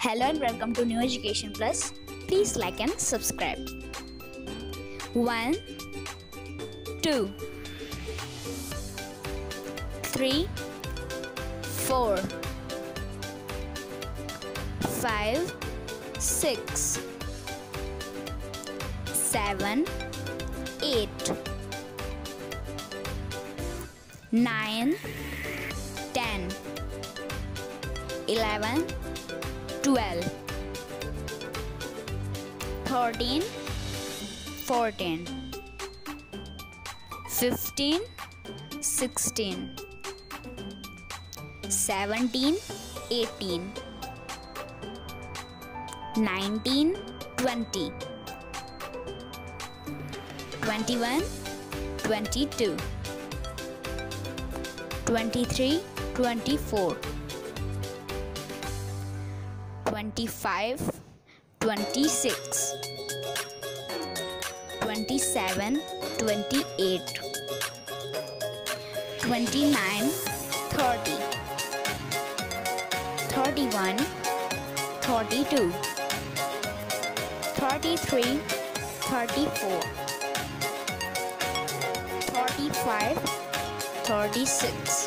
Hello and welcome to New Education Plus. Please like and subscribe. 1, 2, 3, 4, 5, 6, 7, 8, 9, 10, 11, 12, 13, 14, 15, 16, 17, 18, 19, 20, 21, 22, 23, 24, 25, 26, 27, 28, 29, 30, 31, 32, 33, 34, 35, 36,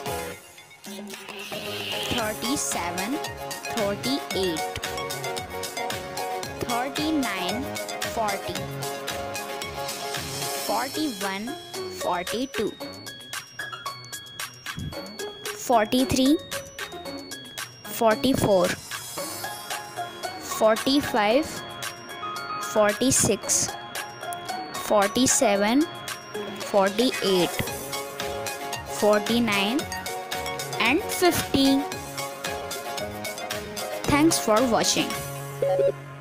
37, 38, 39, 40, 41, 42, 43, 44, 45, 46, 47, 48, 49 and 50. Thanks for watching.